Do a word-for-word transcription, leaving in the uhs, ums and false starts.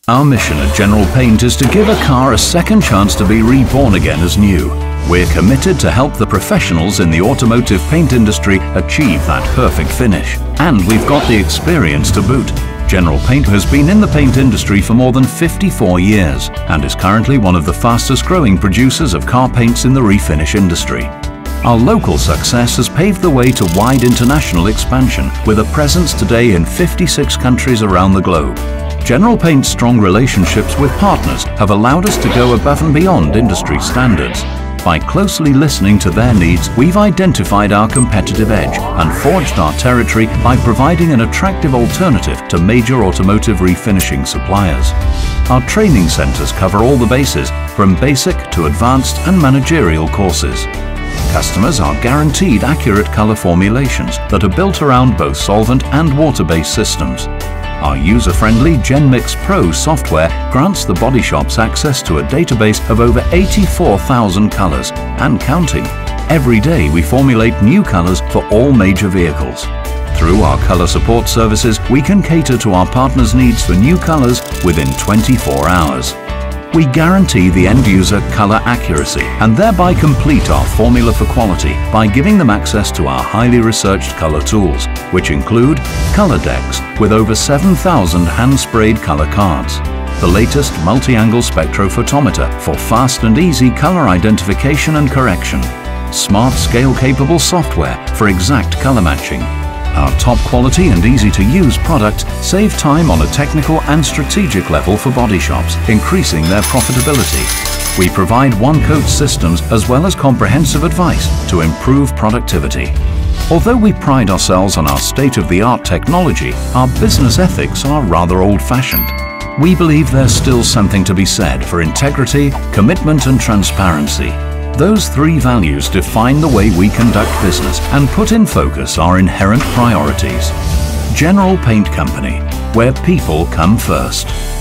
Our mission at General Paint is to give a car a second chance to be reborn again as new. We're committed to help the professionals in the automotive paint industry achieve that perfect finish. And we've got the experience to boot. General Paint has been in the paint industry for more than fifty-four years and is currently one of the fastest growing producers of car paints in the refinish industry. Our local success has paved the way to wide international expansion with a presence today in fifty-six countries around the globe. General Paint's strong relationships with partners have allowed us to go above and beyond industry standards. By closely listening to their needs, we've identified our competitive edge and forged our territory by providing an attractive alternative to major automotive refinishing suppliers. Our training centres cover all the bases, from basic to advanced and managerial courses. Customers are guaranteed accurate colour formulations that are built around both solvent and water-based systems. Our user-friendly GenMix Pro software grants the body shops access to a database of over eighty-four thousand colours and counting. Every day we formulate new colours for all major vehicles. Through our colour support services, we can cater to our partners' needs for new colours within twenty-four hours. We guarantee the end user colour accuracy and thereby complete our formula for quality by giving them access to our highly researched colour tools, which include Colour Decks with over seven thousand hand-sprayed colour cards, the latest multi-angle spectrophotometer for fast and easy colour identification and correction, smart scale-capable software for exact colour matching. Our top quality and easy to use products save time on a technical and strategic level for body shops, increasing their profitability. We provide one-coat systems as well as comprehensive advice to improve productivity. Although we pride ourselves on our state-of-the-art technology, our business ethics are rather old-fashioned. We believe there's still something to be said for integrity, commitment and transparency. Those three values define the way we conduct business and put in focus our inherent priorities. General Paint Company, where people come first.